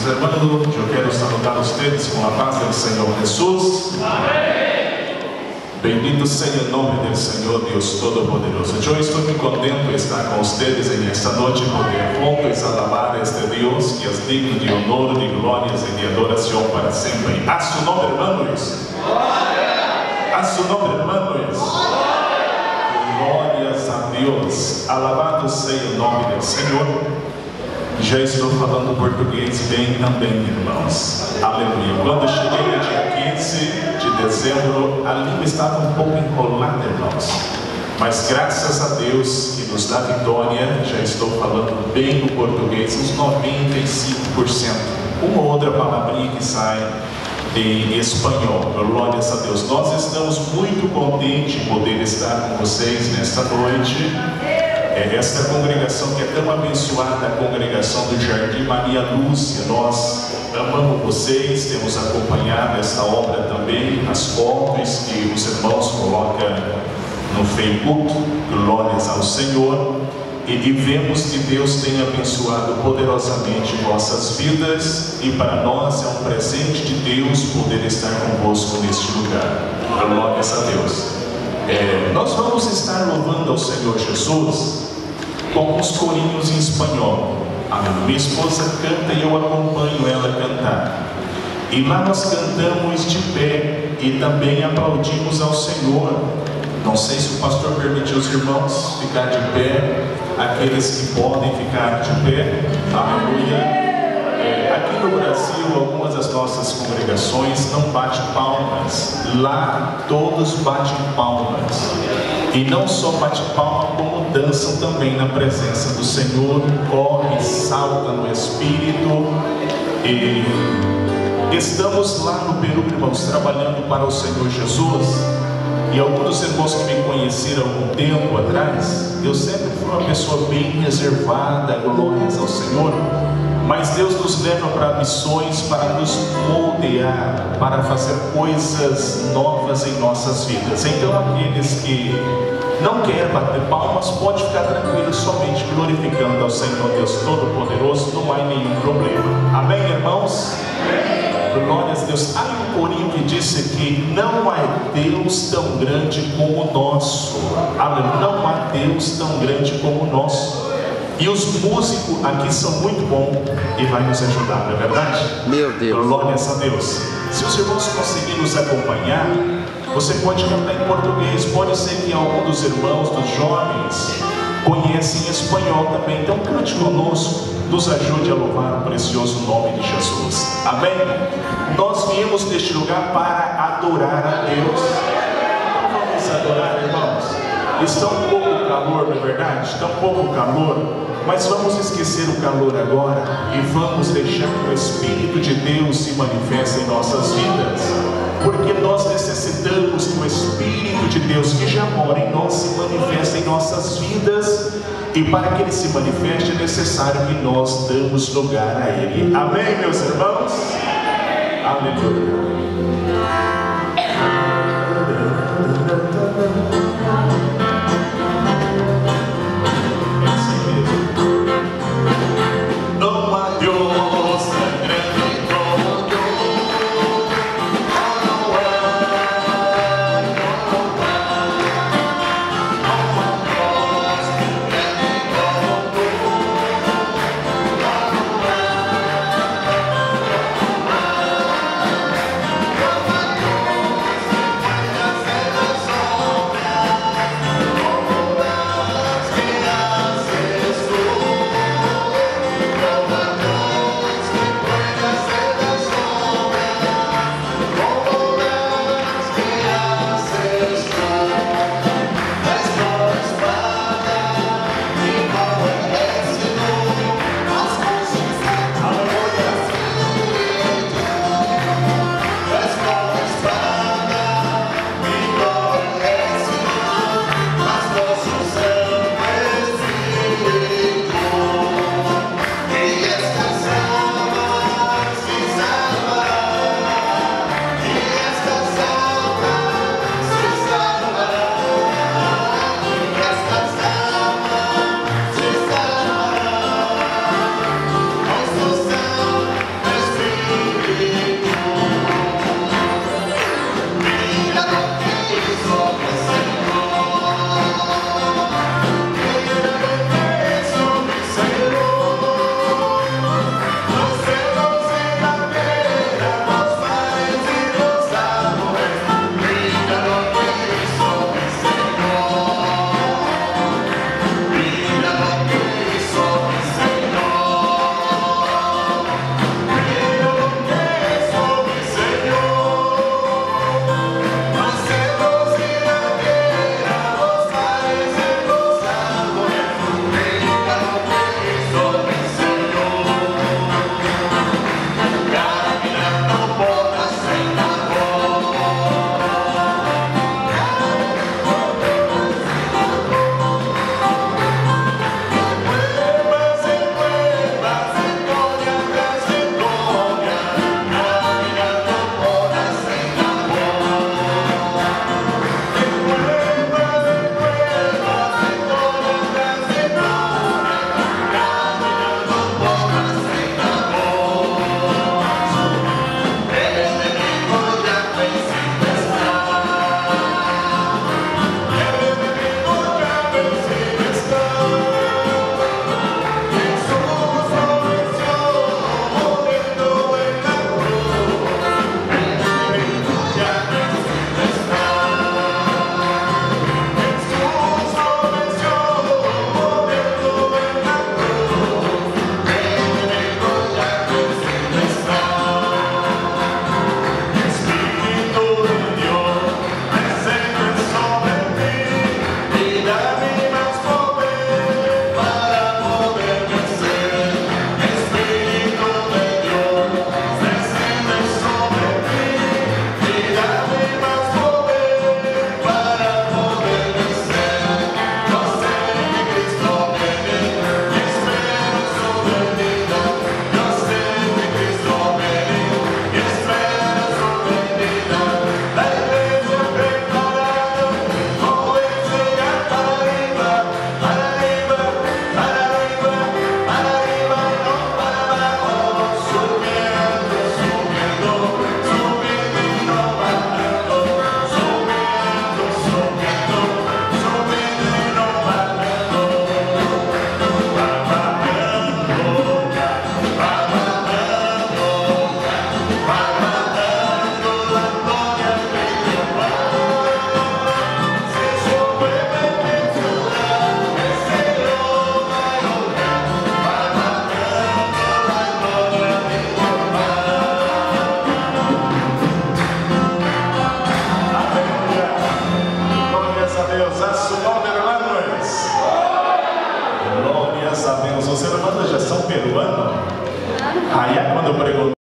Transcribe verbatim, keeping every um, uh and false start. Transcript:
reservando, eu quero saludar ustedes com a paz do Senhor Jesus. Amém. Bendito seja o nome do Senhor Deus Todo-Poderoso. Eu estou muito contento de estar com ustedes em esta noite, poder juntos alabar a este Deus que é digno de honor, de glórias e de adoração para sempre. A su nome, hermanos. A su nome, hermanos. Glórias a Deus. Alabado seja o nome do Senhor. Já estou falando português bem também, irmãos. Aleluia. Quando eu cheguei no dia quinze de dezembro, a língua estava um pouco enrolada, irmãos. Mas graças a Deus que nos dá vitória, já estou falando bem o português, uns noventa e cinco por cento. Uma ou outra palavrinha que sai em espanhol. Glórias a Deus. Nós estamos muito contentes de poder estar com vocês nesta noite. É esta congregação que é tão abençoada, a congregação do Jardim Maria Lúcia. Nós amamos vocês, temos acompanhado esta obra também, as fotos que os irmãos colocam no Facebook. Glórias ao Senhor. E, e vemos que Deus tem abençoado poderosamente vossas vidas, e para nós é um presente de Deus poder estar convosco neste lugar. Glórias a Deus. É, nós vamos estar louvando ao Senhor Jesus com uns corinhos em espanhol. A minha esposa canta e eu acompanho ela a cantar. E lá nós cantamos de pé e também aplaudimos ao Senhor. Não sei se o pastor permitiu os irmãos ficar de pé, aqueles que podem ficar de pé. Aleluia. É, aqui no Brasil, algumas das nossas congregações não batem palmas. Lá todos batem palmas. E não só batem palmas, como dançam também na presença do Senhor. Corre, salta no Espírito. E estamos lá no Peru, irmãos, trabalhando para o Senhor Jesus. E alguns irmãos que me conheceram há algum tempo atrás, eu sempre fui uma pessoa bem reservada, glórias ao Senhor. Mas Deus nos leva para missões, para nos moldear, para fazer coisas novas em nossas vidas. Então aqueles que não querem bater palmas, pode ficar tranquilo, somente glorificando ao Senhor Deus Todo-Poderoso, não há nenhum problema. Amém, irmãos? Glórias a Deus. Há um corinho que disse que não há Deus tão grande como o nosso. Aleluia. Não há Deus tão grande como o nosso. E os músicos aqui são muito bons e vai nos ajudar, não é verdade? Meu Deus. Glórias a Deus. Se os irmãos conseguirem nos acompanhar, você pode cantar em português. Pode ser que algum dos irmãos, dos jovens, conhecem espanhol também. Então cante conosco. Nos ajude a louvar o precioso nome de Jesus. Amém? Nós viemos neste lugar para adorar a Deus. Então vamos adorar, irmãos. Está um pouco calor, não é verdade? Está um pouco calor. Mas vamos esquecer o calor agora e vamos deixar que o Espírito de Deus se manifeste em nossas vidas. Porque nós necessitamos que o Espírito de Deus que já mora em nós se manifeste em nossas vidas. E para que Ele se manifeste é necessário que nós damos lugar a Ele. Amém, meus irmãos? Aleluia. Não Você levanta, já são peruano? Aí é quando eu pergunto.